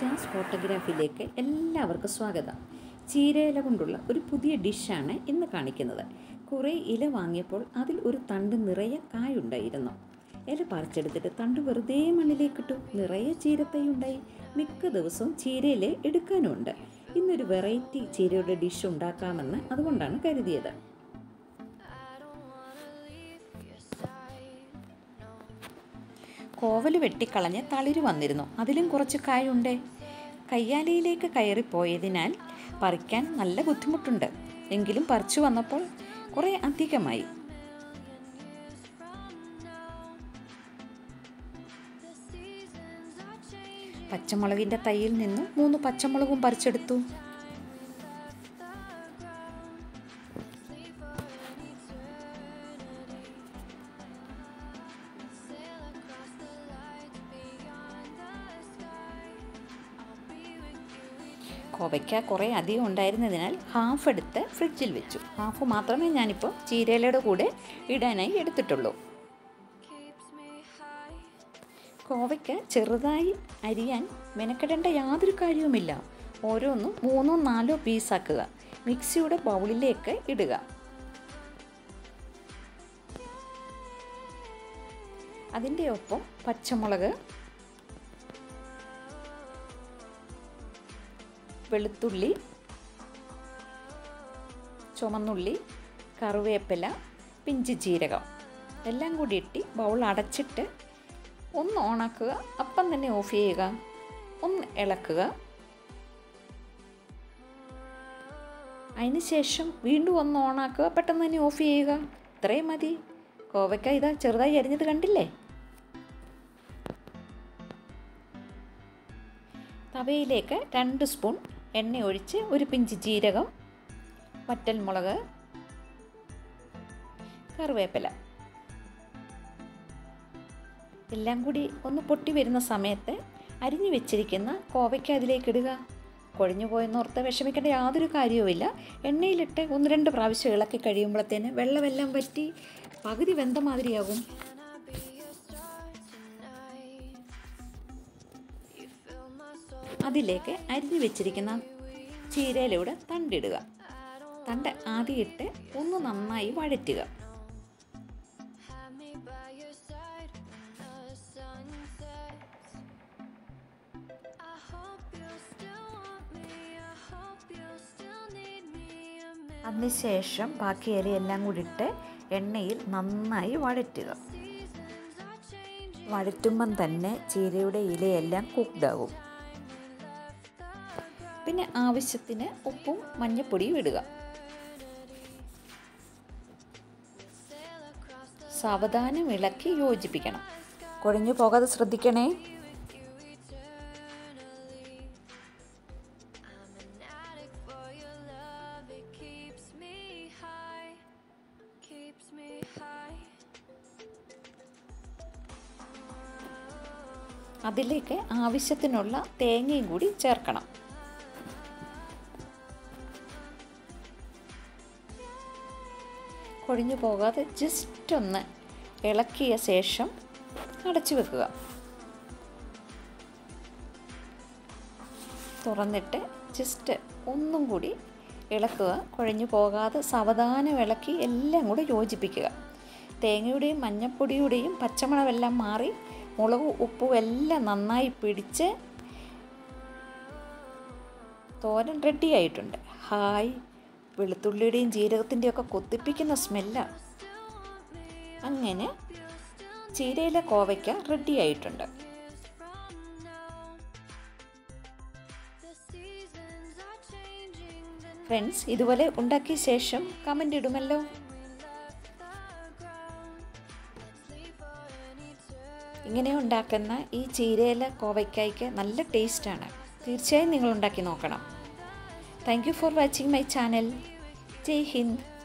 റിച്ചാസ് ഫോട്ടോഗ്രാഫിയിലേക്ക് എല്ലാവർക്കും സ്വാഗതം. ചീരയില കൊണ്ടുള്ള ഒരു പുതിയ ഡിഷാണ് ഇന്ന് കാണിക്കുന്നത്. കുറേ ഇല വാങ്ങിയപ്പോൾ അതിൽ ഒരു തണ്ട് നിറയെ കായുണ്ടായിരുന്നു. ഇല പറിച്ചെടുത്തിട്ട് തണ്ട് വെറുതെ മണ്ണിലേക്കിട്ടു. നിറയെ ചീരത്തൈ ഉണ്ടായി. മിക്ക ദിവസവും ചീരയില എടുക്കാനുമുണ്ട്. ഇന്നൊരു വെറൈറ്റി ചീരയുടെ ഡിഷ് ഉണ്ടാക്കാമെന്ന് അതുകൊണ്ടാണ് കരുതിയത്. കോവൽ വെട്ടിക്കളഞ്ഞ് തളിര് വന്നിരുന്നു. അതിലും കുറച്ച് കായുണ്ട്. കയ്യാലയിലേക്ക് കയറിപ്പോയതിനാൽ പറിക്കാൻ നല്ല ബുദ്ധിമുട്ടുണ്ട്. എങ്കിലും പറിച്ചു വന്നപ്പോൾ കുറേ അധികമായി. പച്ചമുളകിൻ്റെ തൈയിൽ നിന്നും 3 പച്ചമുളകും പറിച്ചെടുത്തു. കോവയ്ക്ക കുറേ അധികം ഉണ്ടായിരുന്നതിനാൽ ഹാഫ് എടുത്ത് ഫ്രിഡ്ജിൽ വെച്ചു. ഹാഫ് മാത്രമേ ഞാനിപ്പോൾ ചീരയിലയുടെ കൂടെ ഇടാനായി എടുത്തിട്ടുള്ളൂ. കോവയ്ക്ക ചെറുതായി അരിയാൻ മെനക്കെടേണ്ട യാതൊരു കാര്യവുമില്ല. ഓരോന്നും 3-4 പീസാക്കുക. മിക്സിയുടെ ബൗളിലേക്ക് ഇടുക. അതിൻ്റെ ഒപ്പം പച്ചമുളക്, വെളുത്തുള്ളി, ചുമന്നുള്ളി, കറിവേപ്പില, പിഞ്ചി ജീരകം എല്ലാം കൂടി ഇട്ട് ബൗൾ അടച്ചിട്ട് ഒന്ന് ഓണാക്കുക. അപ്പം തന്നെ ഓഫ് ചെയ്യുക. ഒന്ന് ഇളക്കുക. അതിനുശേഷം വീണ്ടും ഒന്ന് ഓണാക്കുക. പെട്ടെന്ന് തന്നെ ഓഫ് ചെയ്യുക. ഇത്രയും മതി. കോവയ്ക്ക ഇതാ ചെറുതായി അരിഞ്ഞത് കണ്ടില്ലേ? തവയിലേക്ക് 2 സ്പൂൺ എണ്ണ ഒഴിച്ച് ഒരു പിഞ്ച് ജീരകം, വറ്റൽമുളക്, കറിവേപ്പില എല്ലാം കൂടി ഒന്ന് പൊട്ടി വരുന്ന സമയത്ത് അരിഞ്ഞു വെച്ചിരിക്കുന്ന കോവയ്ക്ക അതിലേക്ക് ഇടുക. കുഴഞ്ഞു പോയെന്നോർത്ത് വിഷമിക്കേണ്ട യാതൊരു കാര്യവുമില്ല. എണ്ണയിലിട്ട് 1-2 പ്രാവശ്യം ഇളക്കി കഴിയുമ്പോഴത്തേന് വെള്ളമെല്ലാം വറ്റി പകുതി വെന്ത മാതിരിയാകും. അതിലേക്ക് അരിഞ്ഞു വെച്ചിരിക്കുന്ന ചീരയിലൂടെ തണ്ടിടുക. തണ്ട് ആദ്യം ഇട്ട് ഒന്ന് നന്നായി വഴറ്റുക. അതിനുശേഷം ബാക്കി ഇലയെല്ലാം കൂടി ഇട്ട് എണ്ണയിൽ നന്നായി വഴറ്റുക. വഴറ്റുമ്പം തന്നെ ചീരയുടെ ഇലയെല്ലാം കുക്ക്ഡാകും. പിന്നെ ആവശ്യത്തിന് ഉപ്പും മഞ്ഞപ്പൊടിയും ഇടുക. സാവധാനം ഇളക്കി യോജിപ്പിക്കണം. കുഴഞ്ഞു പോകാതെ ശ്രദ്ധിക്കണേ. അതിലേക്ക് ആവശ്യത്തിനുള്ള തേങ്ങയും കൂടി ചേർക്കണം. കൊഴിഞ്ഞു പോകാതെ ജസ്റ്റ് ഒന്ന് ഇളക്കിയ ശേഷം അടച്ചു വെക്കുക. തുറന്നിട്ട് ജസ്റ്റ് ഒന്നും കൂടി ഇളക്കുക. കുഴഞ്ഞു പോകാതെ സാവധാനം ഇളക്കി എല്ലാം കൂടെ യോജിപ്പിക്കുക. തേങ്ങയുടെയും മഞ്ഞപ്പൊടിയുടെയും പച്ചമണമെല്ലാം മാറി മുളകും ഉപ്പും എല്ലാം നന്നായി പിടിച്ച് തോരൻ റെഡി ആയിട്ടുണ്ട്. ഹായ്, വെളുത്തുള്ളിയുടെയും ജീരകത്തിൻ്റെയും ഒക്കെ കൊത്തിപ്പിക്കുന്ന സ്മെല്ലാണ്. അങ്ങനെ ചീരയില കോവയ്ക്ക റെഡി ആയിട്ടുണ്ട്. ഫ്രണ്ട്സ്, ഇതുപോലെ ഉണ്ടാക്കിയ ശേഷം കമൻ്റ് ഇടുമല്ലോ. ഇങ്ങനെ ഉണ്ടാക്കുന്ന ഈ ചീരയില കോവയ്ക്കായ്ക്ക് നല്ല ടേസ്റ്റാണ്. തീർച്ചയായും നിങ്ങൾ ഉണ്ടാക്കി നോക്കണം. Thank you for watching my channel. Jai Hind.